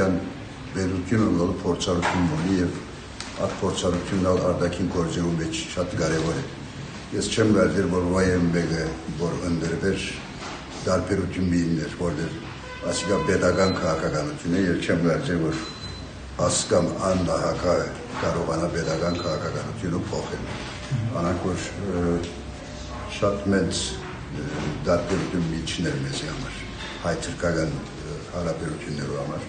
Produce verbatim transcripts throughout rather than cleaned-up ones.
Թուրքիան վերություն ունենալու փորձառություն ունի եւ այդ փորձառությունն արդակին կորձելու մեջ շատ կարեւոր է։ Ես չեմ վերդեր, որ վայեմբեգը, որ ընդրվեր դարբերություն միներ, որտեղ ասիկա պետական քաղաքականություն է եւ չեմ վերդեր, որ հասկամ աննահակա կարողանա պետական քաղաքականությունը փոխել։ Անանք որ շատ մեծ դարբերություն միջներ մեզի համար, հայ-թուրքական հարաբերություններու համար։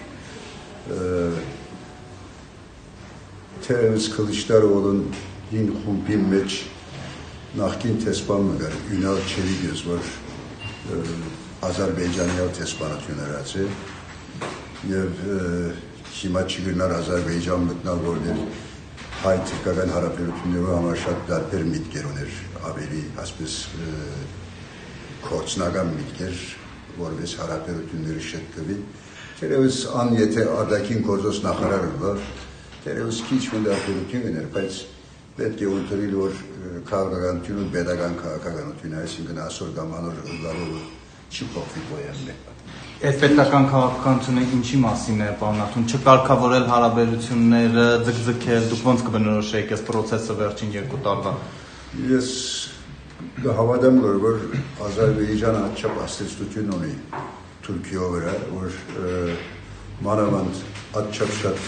Թերևս Քլիչդարովն հին խումբի մեջ նախկին տեսփանը կար Յունալ Չելիգես, որ Ադրբեջանի տեսփանություն էր ացել եւ հիմա չգնար Ադրբեջան մտնալ, որտեղ հայ-թուրքական հարաբերություններու համար շատ դարբեր միտքեր ուներ, ավելի ասես կորցնական միտքեր, որպես հարաբերությունների շտկվի։ Թերևս ան եթե արդակին գործոս նախարարը լավ, թերևս քիչ մնդարբերություն ուներ, բայց պետք է ունենալ, որ քաղաքականությունը պետական քաղաքականություն է, այսինքն այսօր կամ անոր լավը չի փոխվի ոյամը։ Այդ պետական քաղաքականությունը ինչի մասին է, պարոն Աթուն, չկարգավորել հարաբերությունները, ձգձգել, դուք ոնց կբնորոշեիք այս process-ը վերջին երկու տարվա։ Ես հավատամ, որ Ադրբեջանը աչափ աստեցություն ունի Թուրքիո վրա, որ մանավանդ աչափ շատ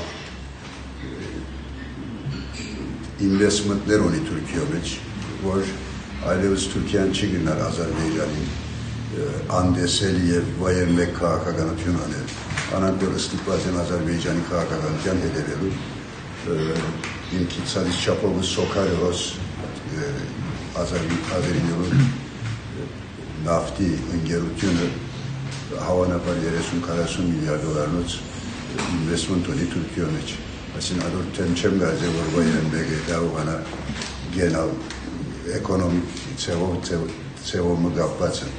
ինվեստմենտներ ունի Թուրքիո մեջ, որ այլևս Թուրքիան չի գնար Ադրբեջանին անդեսել եւ վայելմեկ քաղաքականություն անել։ Անանք որ ստիպված են Ադրբեջանի քաղաքականության հետևելու, ինքից ցած չափով սոկարոս Ադրբեջանի նավթի ընկերությունը հավանաբար երեսուն-քառասուն միլիարդ դոլարնոց ինվեստմենտ ունի Թուրքիո մեջ։ Այսինքն ադոր թեմ չեմ գազե, որ վայելմեգը կարողանա գենալ էկոնոմիկ ցեվով մգապված են։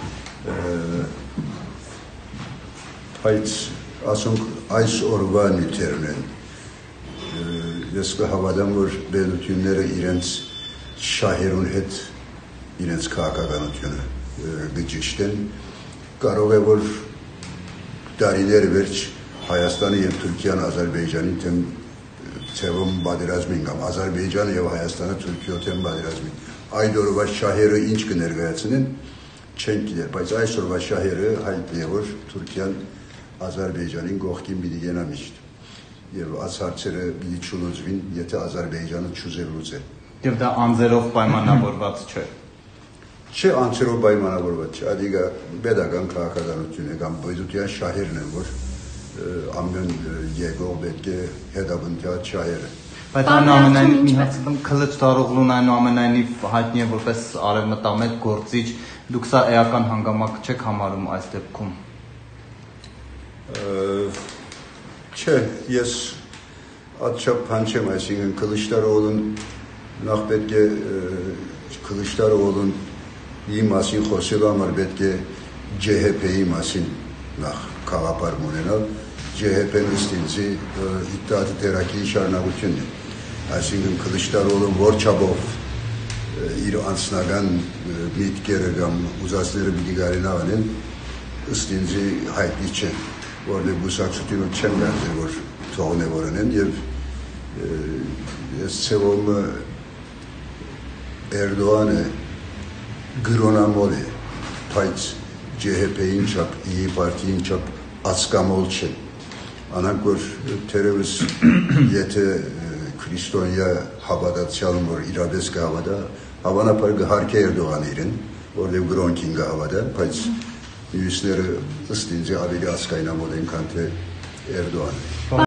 Բայց ասոնք այս օրվա նյութերն են, ես կհավատամ, որ բերությունները իրենց շահերուն հետ իրենց քաղաքականությունը գճիշտեն, կարող է, որ դարիներ վերջ Հայաստանը և Թուրքիան Ադրբեջանի թեմ ցեվում բادرազմին կամ Ադրբեջանը և Հայաստանը Թուրքիո թեմ բادرազմին։ Այդ օրվա շահերը ինչ կներկայացնեն, չեն գիտեր, բայց այսօրվա շահերը հայտնի է, որ Թուրքիան Ադրբեջանին կողքին պիտի գնա միշտ եւ այս հարցերը պիտի չլուծվին, եթե Ադրբեջանը չուզեր լուծել։ Եվ դա անձերով պայմանավորված չէ։ Չէ, անձերով պայմանավորված չէ, ադիգա պետական քաղաքականություն է կամ բույզության շահերն են, որ ամեն եկող պետք է հետապնդյալ շահերը։ Բայց այնուամենայնիվ մի հացում Քլիչդարովն այնուամենայնիվ հայտնի է որպես արևմտամետ գործիչ, դուք սա էական հանգամանք չեք համարում այս դեպքում։ Չէ, ես այդչափ բան չեմ, այսինքն Քլիչդարովն նախ պետք է Քլիչդարովն իմ մասին խոսելու համար պետք է Ջ Հ Փ-ի մասին նախ խաղապարում ունենալ, Ջ Հ Փ-ն ըստ ինձի դիտատերակի շարունակությունն է, այսինքն Քլիչդարովն որ չափով իր անձնական միտքերը կամ ուզածները պիտի կարենա անեն, ըստ ինձի հայտնի չէ, որտեղ բուսակցությունը չեմ վերցել, որ թողնևոր անեն եւ ես ցեվում Էրդողանը գրոնամոլ է, բայց Ջ Հ Փ-ին չափ, ի պարտիին չափ ասկամոլ չէ։ Անանք որ թերևս եթե քրիստոնյա հավատացյալն որ իրապես կհավատա, հավանաբար կհարկե Էրդողանը իրեն, որտեղ գրոնքին կհավատա, բայց մյուսները ըստ ինձ ավելի ասկայնամոլ են, քան թե Էրդողանը։